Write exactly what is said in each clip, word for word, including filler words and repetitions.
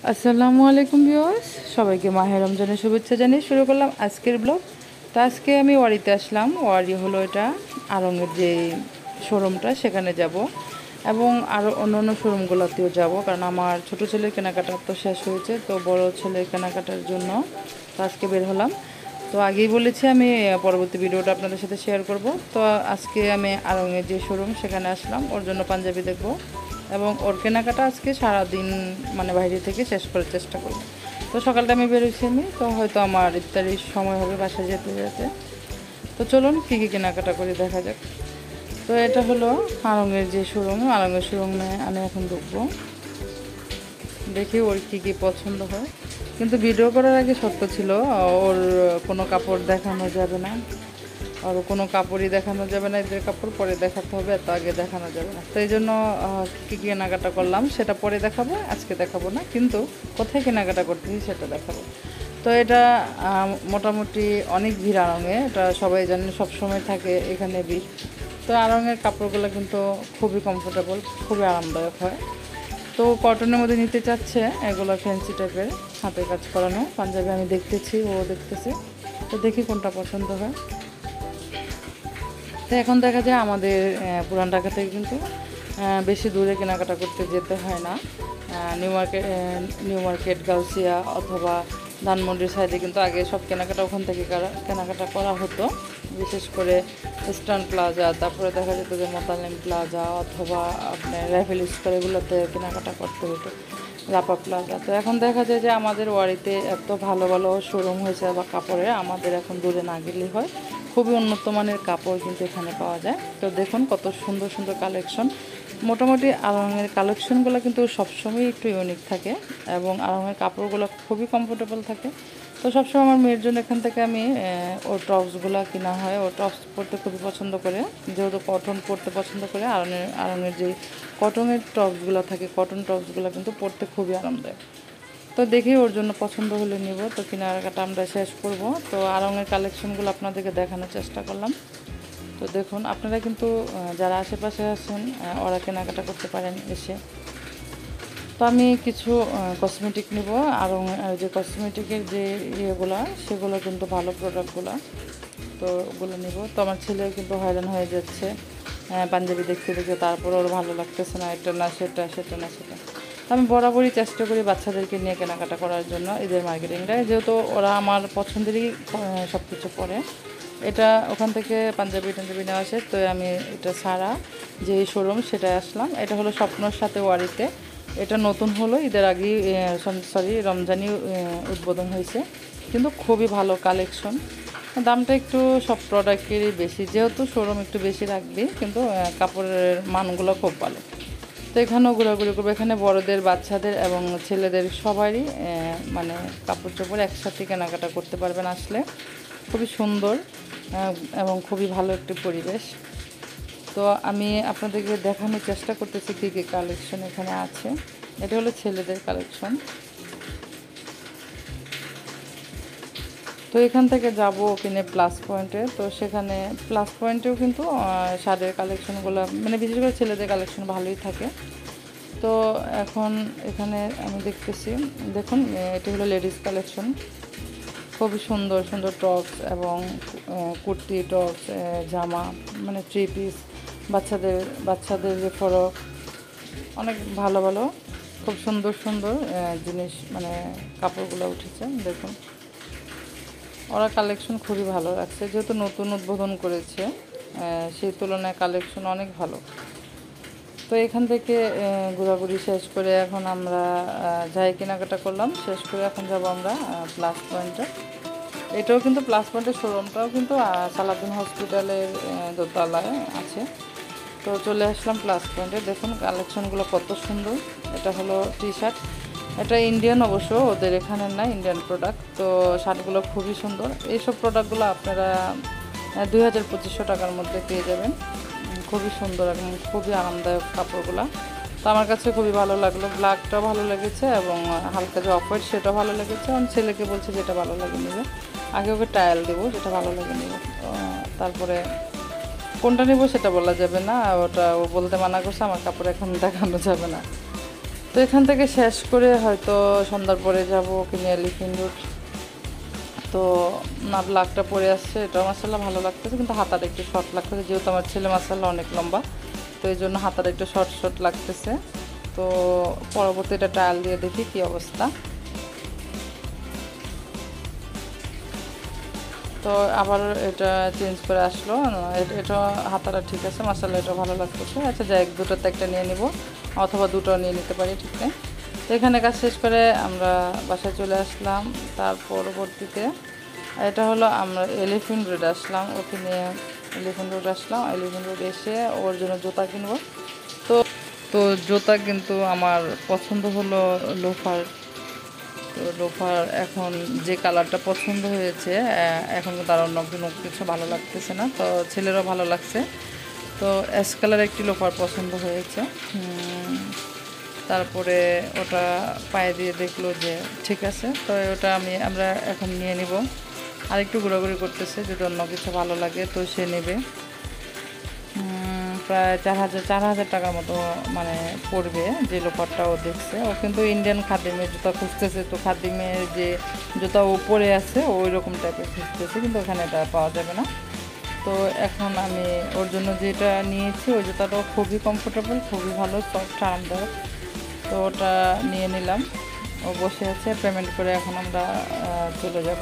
আসসালামু আলাইকুম ভিউয়ার্স, সবাইকে মাহে রমজানের শুভেচ্ছা জানিয়ে শুরু করলাম আজকের ব্লগ। তো আজকে আমি ওয়ারিতে আসলাম। ওয়ারি হলো এটা আড়ংয়ের যে শোরুমটা, সেখানে যাব এবং আরও অন্য অন্য শোরুমগুলোতেও যাব, কারণ আমার ছোট ছেলের কেনাকাটা তো শেষ হয়েছে, তো বড় ছেলের কেনাকাটার জন্য তো আজকে বের হলাম। তো আগেই বলেছি আমি পরবর্তী ভিডিওটা আপনাদের সাথে শেয়ার করব। তো আজকে আমি আড়ংয়ের যে শোরুম সেখানে আসলাম ওর জন্য পাঞ্জাবি দেখব এবং ওর কেনাকাটা আজকে সারাদিন মানে বাইরে থেকে শেষ করার চেষ্টা করব। তো সকালটা আমি বেরোচ্ছি আমি, তো হয়তো আমার ইফতারির সময় হবে বাসায় যেতে যেতে। তো চলুন কী কী কেনাকাটা করে দেখা যাক। তো এটা হলো আড়ংয়ের যে শোরুম, আড়ংয়ের শোরুমে আমি এখন ঢুকবো, দেখি ওর কী কী পছন্দ হয়। কিন্তু ভিডিও করার আগে শর্ত ছিল ওর কোনো কাপড় দেখানো যাবে না, আর কোনো কাপড়ই দেখানো যাবে না, এদের কাপড় পরে দেখাতে হবে, এত আগে দেখানো যাবে না। তো এই জন্য কী কেনাকাটা করলাম সেটা পরে দেখাবো, আজকে দেখাবো না, কিন্তু কোথায় কেনাকাটা করতেছি সেটা দেখাবো। তো এটা মোটামুটি অনেক ভিড় আড়ংয়ে, এটা সবাই জানেন, সবসময় থাকে এখানে ভিড়। তো আড়ংয়ের কাপড়গুলো কিন্তু খুবই কমফোর্টেবল, খুবই আরামদায়ক হয়। তো কটনের মধ্যে নিতে চাচ্ছে, এগুলো ফ্যান্সি টাইপের হাতের কাজ করানো পাঞ্জাবি আমি দেখতেছি, ও দেখতেছে। তো দেখি কোনটা পছন্দ হয়। তো এখন দেখা যায় আমাদের পুরান ঢাকা থেকে কিন্তু বেশি দূরে কেনাকাটা করতে যেতে হয় না। New market new market Gausia অথবা ধানমন্ডির সাইডে কিন্তু আগে সব কেনাকাটা ওখান থেকে কেনাকাটা করা হতো, বিশেষ করে ইস্টার্ন প্লাজা, তারপরে দেখা যেত যে মোতালিম প্লাজা অথবা আপনার রাইফেল স্কোয়ার, এগুলোতে কেনাকাটা করতে হতো, রাপা প্লাজা। তো এখন দেখা যায় যে আমাদের ওয়ারিতে এত ভালো ভালো শোরুম হয়েছে বা কাপড়ের, আমাদের এখন দূরে না গেলেই হয়। খুবই উন্নত মানের কাপড় কিন্তু এখানে পাওয়া যায়। তো দেখুন কত সুন্দর সুন্দর কালেকশন। মোটামুটি আড়ংয়ের কালেকশনগুলো কিন্তু সবসময় একটু ইউনিক থাকে এবং আড়ংয়ের কাপড়গুলো খুবই কমফোর্টেবল থাকে। তো সবসময় আমার মেয়ের জন্য এখান থেকে আমি ওর টপসগুলো কেনা হয়, ও টপস পরতে খুবই পছন্দ করে, যেহেতু কটন পরতে পছন্দ করে। আড়ংয়ের আড়ংয়ের যে কটনের টপসগুলো থাকে, কটন টপসগুলো কিন্তু পরতে খুবই আরামদায়ক। তো দেখি ওর জন্য পছন্দ হলে নিব। তো কেনাকাটা আমরা শেষ করব। তো আড়ংয়ের কালেকশনগুলো আপনাদেরকে দেখানোর চেষ্টা করলাম। তো দেখুন আপনারা কিন্তু যারা আশেপাশে আছেন ওরা কেনাকাটা করতে পারেন এসে। তো আমি কিছু কসমেটিক নিব, আড়ং যে কসমেটিকের যে ইয়েগুলো সেগুলো কিন্তু ভালো প্রোডাক্টগুলো, তো ওগুলো নিব। তো আমার ছেলেও কিন্তু হয়রান হয়ে যাচ্ছে পাঞ্জাবি দেখতে দেখতে, তারপর ওর ভালো লাগতেছে না, এটা না সেটা, সেটা না সেটা। আমি বরাবরই চেষ্টা করি বাচ্চাদেরকে নিয়ে কেনাকাটা করার জন্য ঈদের মার্কেটিংটা, যেহেতু ওরা আমার পছন্দেরই সব কিছু পরে। এটা ওখান থেকে পাঞ্জাবি টাঞ্জাবি নেওয়া শেষ, তো আমি এটা সারা যে শোরুম সেটাই আসলাম। এটা হলো স্বপ্নর সাথে ওয়ারিতে, এটা নতুন হলো, ঈদের আগেই সরি রমজানই উদ্বোধন হয়েছে, কিন্তু খুবই ভালো কালেকশন। দামটা একটু সব প্রোডাক্টেরই বেশি, যেহেতু শোরুম একটু বেশি রাখবে, কিন্তু কাপড়ের মানগুলো খুব ভালো। তো এখানেও ঘোরাঘুরি করবো, এখানে বড়দের বাচ্চাদের এবং ছেলেদের সবারই মানে কাপড় চোপড় একসাথে কেনাকাটা করতে পারবেন আসলে। খুবই সুন্দর এবং খুবই ভালো একটি পরিবেশ। তো আমি আপনাদেরকে দেখানোর চেষ্টা করতেছি কী কী কালেকশন এখানে আছে। এটা হলো ছেলেদের কালেকশন। তো এখান থেকে যাব কিনে প্লাস পয়েন্টে, তো সেখানে প্লাস পয়েন্টেও কিন্তু শাড়ির কালেকশনগুলো মানে বিশেষ করে ছেলেদের কালেকশন ভালোই থাকে। তো এখন এখানে আমি দেখতেছি, দেখুন এটি হলো লেডিস কালেকশন, খুবই সুন্দর সুন্দর টপস এবং কুর্তি, টপস, জামা, মানে থ্রি পিস, বাচ্চাদের বাচ্চাদের যে ফরক, অনেক ভালো ভালো খুব সুন্দর সুন্দর জিনিস, মানে কাপড়গুলো উঠেছে। দেখুন ওরা কালেকশন খুবই ভালো রাখছে, যেহেতু নতুন উদ্বোধন করেছে সেই তুলনায় কালেকশন অনেক ভালো। তো এখান থেকে ঘোরাঘুরি শেষ করে এখন আমরা যাই কেনাকাটা করলাম শেষ করে এখন যাব আমরা প্লাস পয়েন্টে। এটাও কিন্তু প্লাস পয়েন্টের শোরুমটাও কিন্তু সালাউদ্দিন হসপিটালের দোতলায় আছে। তো চলে আসলাম প্লাস পয়েন্টে, দেখুন কালেকশনগুলো কত সুন্দর। এটা হলো টি শার্ট, এটা ইন্ডিয়ান অবশ্য, ওদের এখানের না, ইন্ডিয়ান প্রোডাক্ট। তো শার্টগুলো খুবই সুন্দর, এইসব প্রোডাক্টগুলো আপনারা দুই হাজার পঁচিশশো টাকার মধ্যে পেয়ে যাবেন। খুবই সুন্দর এবং খুবই আরামদায়ক কাপড়গুলো। তো আমার কাছে খুবই ভালো লাগলো, ব্ল্যাকটাও ভালো লেগেছে এবং হালকা যে অফ হোয়াইট সেটাও ভালো লেগেছে। আমি ছেলেকে বলছি যেটা ভালো লাগে নেবে, আগে ওকে ট্রায়াল দেবো, যেটা ভালো লাগে নেবে। তারপরে কোনটা নেবো সেটা বলা যাবে না, ওটা ও বলতে মানা করছে, আমার কাপড় এখন দেখানো যাবে না। তো এখান থেকে শেষ করে হয়তো সন্ধ্যার পরে যাব ওকে নিয়ে এলিফ্যান্ট রোড। তো না ব্লাকটা পরে আসছে, এটাও মাসাল্লাহ ভালো লাগতেছে, কিন্তু হাতাটা একটু শর্ট লাগতেছে, যেহেতু আমার ছেলে মাসাল্লাহ অনেক লম্বা, তো এই জন্য হাতাটা একটু শর্ট শর্ট লাগতেছে। তো পরবর্তী এটা ট্রায়াল দিয়ে দেখি কি অবস্থা। তো আবার এটা চেঞ্জ করে আসলো, এটা হাতাটা ঠিক আছে মাসাল্লাহ, এটা ভালো লাগতেছে। আচ্ছা যাই, দুটোতে একটা নিয়ে নিব, অথবা দুটো নিয়ে নিতে পারি, ঠিক নেই। তো এখানে কাজ শেষ করে আমরা বাসায় চলে আসলাম। তার পরবর্তীতে এটা হলো আমরা এলিফ্যান্ট রোড আসলাম, ওকে নিয়ে এলিফ্যান্ট রোড আসলাম। এলিফ্যান্ট রোড এসে ওর জন্য জুতা কিনবো। তো তো জুতা কিন্তু আমার পছন্দ হলো লোফার। তো লোফার এখন যে কালারটা পছন্দ হয়েছে, এখন কিন্তু আর অন্য কোনো কিছু ভালো লাগতেছে না, তো ছেলেরও ভালো লাগছে। তো অ্যাশ কালার একটি লোফার পছন্দ হয়েছে। তারপরে ওটা পায়ে দিয়ে দেখলো যে ঠিক আছে, তো ওটা আমি আমরা এখন নিয়ে নিব। আর একটু ঘোরাঘুরি করতেছে, যদি অন্য কিছু ভালো লাগে তো সে নেবে। প্রায় চার হাজার চার হাজার টাকার মতো মানে পড়বে যে লোফারটা ও দেখছে। ও কিন্তু ইন্ডিয়ান খাদিমের জুতা খুঁজতেছে, তো খাদিমের যে জুতা ও পরে আছে ওই রকম টাইপের খুঁজতেছে, কিন্তু ওখানে এটা পাওয়া যাবে না। তো এখন আমি ওর জন্য যেটা নিয়েছি ওই জুতাটাও খুবই কমফোর্টেবল, খুবই ভালো, সফট, আরামদায়ক। তো ওটা নিয়ে নিলাম। ও বসে আছে, পেমেন্ট করে এখন আমরা চলে যাব।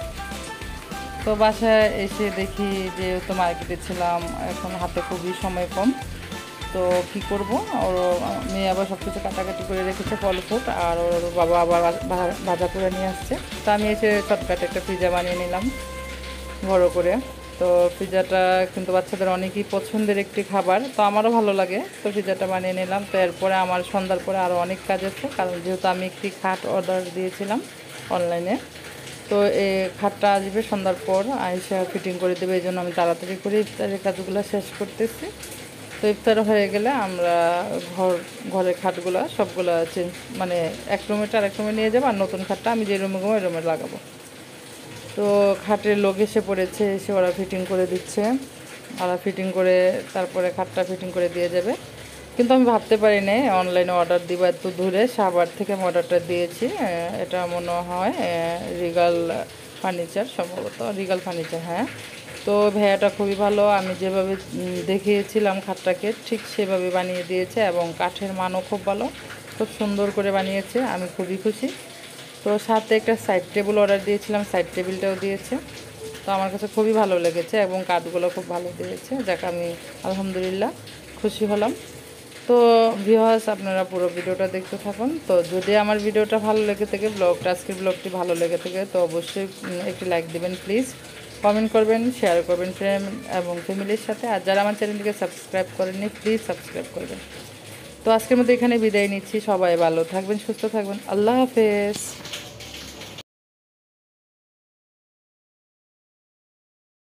তো বাসায় এসে দেখি যেহেতু মার্কেটে ছিলাম, এখন হাতে খুবই সময় কম, তো কি করব, ওর মেয়ে আবার সব কিছু কাটাকাটি করে রেখেছে, ফল ফ্রুট, আর ওর বাবা আবার ভাজা করে নিয়ে আসছে। তো আমি এসে শর্টকাট একটা পিৎজা বানিয়ে নিলাম বড় করে। তো পিৎজাটা কিন্তু বাচ্চাদের অনেকই পছন্দের একটি খাবার, তো আমারও ভালো লাগে, তো পিৎজাটা বানিয়ে নিলাম। তো এরপরে আমার সন্ধ্যার পরে আরও অনেক কাজ আছে, কারণ যেহেতু আমি একটি খাট অর্ডার দিয়েছিলাম অনলাইনে, তো এই খাটটা আসবে সন্ধ্যার পর, আইসা ফিটিং করে দেবে, এই জন্য আমি তাড়াতাড়ি করে ইফতারের কাজগুলো শেষ করতেছি। তো ইফতার হয়ে গেলে আমরা ঘর ঘরের খাটগুলো সবগুলো চেঞ্জ মানে এক রুমেটা আরেক রুমে নিয়ে যাবো, আর নতুন খাটটা আমি যে রুমে ঘুমো ওই রুমে লাগাবো। তো খাটের লোক এসে পড়েছে, এসে ওরা ফিটিং করে দিচ্ছে, ওরা ফিটিং করে তারপরে খাটটা ফিটিং করে দিয়ে যাবে। কিন্তু আমি ভাবতে পারি নাই অনলাইনে অর্ডার দিব এত দূরে, সাভার থেকে আমি অর্ডারটা দিয়েছি। এটা মনে হয় রিগাল ফার্নিচার, সম্ভবত রিগাল ফার্নিচার, হ্যাঁ। তো ভাইয়াটা খুবই ভালো, আমি যেভাবে দেখিয়েছিলাম খাটটাকে ঠিক সেভাবে বানিয়ে দিয়েছে, এবং কাঠের মানও খুব ভালো, খুব সুন্দর করে বানিয়েছে, আমি খুবই খুশি। তো সাথে একটা সাইড টেবিল অর্ডার দিয়েছিলাম, সাইড টেবিলটাও দিয়েছে, তো আমার কাছে খুবই ভালো লেগেছে, এবং কাঠগুলো খুব ভালো দিয়েছে, যাকে আমি আলহামদুলিল্লাহ খুশি হলাম। তো ভিউয়ার্স, আপনারা পুরো ভিডিওটা দেখতে থাকুন। তো যদি আমার ভিডিওটা ভালো লেগে থাকে, ব্লগটা আজকের ব্লগটি ভালো লেগে থাকে, তো অবশ্যই একটি লাইক দেবেন প্লিজ, কমেন্ট করবেন, শেয়ার করবেন ফ্রেন্ড এবং ফ্যামিলির সাথে, আর যারা আমার চ্যানেলটিকে সাবস্ক্রাইব করেননি প্লিজ সাবস্ক্রাইব করবেন। তো আজকের মতো এখানে বিদায় নিচ্ছি, সবাই ভালো থাকবেন, সুস্থ থাকবেন, আল্লাহ হাফেজ।